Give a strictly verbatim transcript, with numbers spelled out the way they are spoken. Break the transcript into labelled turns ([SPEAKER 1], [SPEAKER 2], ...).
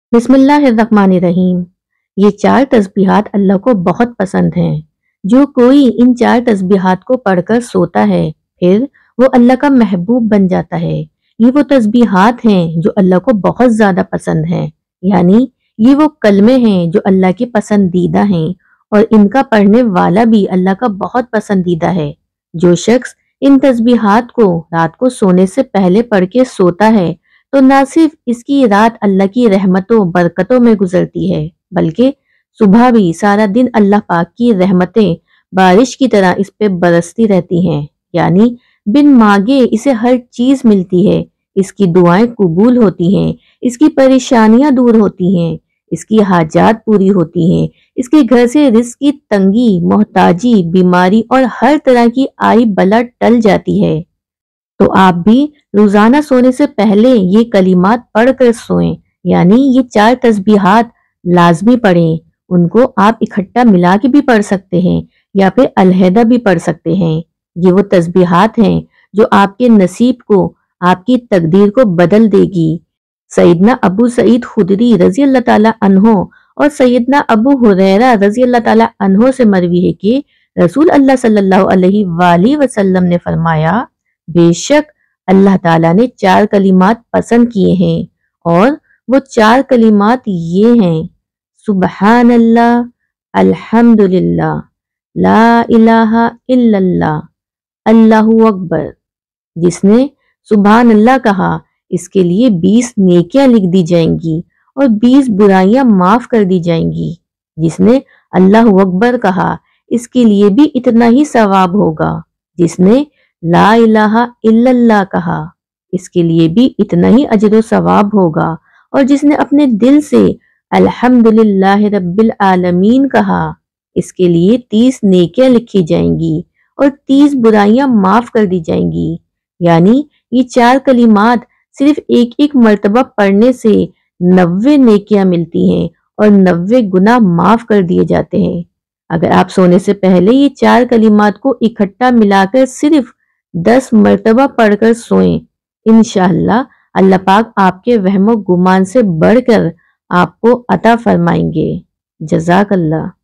[SPEAKER 1] بسم اللہ الرحمن الرحیم۔ یہ چار تسبیحات اللہ کو بہت پسند ہیں۔ جو کوئی ان چار تسبیحات کو پڑھ کر سوتا ہے پھر وہ اللہ کا محبوب بن جاتا ہے۔ یہ وہ تسبیحات ہیں جو اللہ کو بہت زیادہ پسند ہیں، یعنی یہ وہ کلمے ہیں جو اللہ کے پسندیدہ ہیں اور ان کا پڑھنے والا بھی اللہ کا بہت پسندیدہ ہے۔ جو شخص ان تسبیحات کو رات کو سونے سے پہلے پڑھ کے سوتا ہے تو نہ صرف اس کی رات اللہ کی رحمتوں برکتوں میں گزرتی ہے بلکہ صبح بھی سارا دن اللہ پاک کی رحمتیں بارش کی طرح اس پہ برستی رہتی ہیں، یعنی بن مانگے اسے ہر چیز ملتی ہے، اس کی دعائیں قبول ہوتی ہیں، اس کی پریشانیاں دور ہوتی ہیں، اس کی حاجات پوری ہوتی ہیں، اس کے گھر سے رزق کی تنگی، محتاجی، بیماری اور ہر طرح کی آئی بلا ٹل جاتی ہے۔ تو آپ بھی روزانہ سونے سے پہلے یہ کلمات پڑھ کر سوئیں، یعنی یہ چار تسبیحات لازمی پڑھیں۔ ان کو آپ اکٹھا ملا کے بھی پڑھ سکتے ہیں یا پھر علیحدہ بھی پڑھ سکتے ہیں۔ یہ وہ تسبیحات ہیں جو آپ کے نصیب کو، آپ کی تقدیر کو بدل دے گی۔ سیدنا ابو سعید خدری رضی اللہ تعالیٰ عنہ اور سیدنا ابو ہریرہ رضی اللہ تعالیٰ عنہ سے مروی ہے کہ رسول اللہ صلی اللہ علیہ وآلہ وسلم نے فرمایا، بے شک اللہ تعالیٰ نے چار کلمات پسند کیے ہیں اور وہ چار کلمات یہ ہیں: سبحان اللہ، الحمدللہ، لا الہ الا اللہ، اللہ اکبر۔ جس نے سبحان اللہ کہا اس کے لیے بیس نیکیاں لکھ دی جائیں گی اور بیس برائیاں معاف کر دی جائیں گی۔ جس نے اللہ اکبر کہا اس کے لیے بھی اتنا ہی ثواب ہوگا۔ جس نے لا الہ الا اللہ کہا اس کے لیے بھی اتنا ہی اجر و ثواب ہوگا، اور جس نے اپنے دل سے الحمدللہ رب العالمین کہا اس کے لیے تیس نیکیاں لکھی جائیں گی اور تیس برائیاں معاف کر دی جائیں گی۔ یعنی یہ چار کلمات صرف ایک ایک مرتبہ پڑھنے سے نوے نیکیاں ملتی ہیں اور نوے گناہ معاف کر دیے جاتے ہیں۔ اگر آپ سونے سے پہلے یہ چار کلمات کو اکٹھا ملا کر صرف دس مرتبہ پڑھ کر سوئیں، انشاءاللہ اللہ پاک آپ کے وہم و گمان سے بڑھ کر آپ کو عطا فرمائیں گے۔ جزاک اللہ۔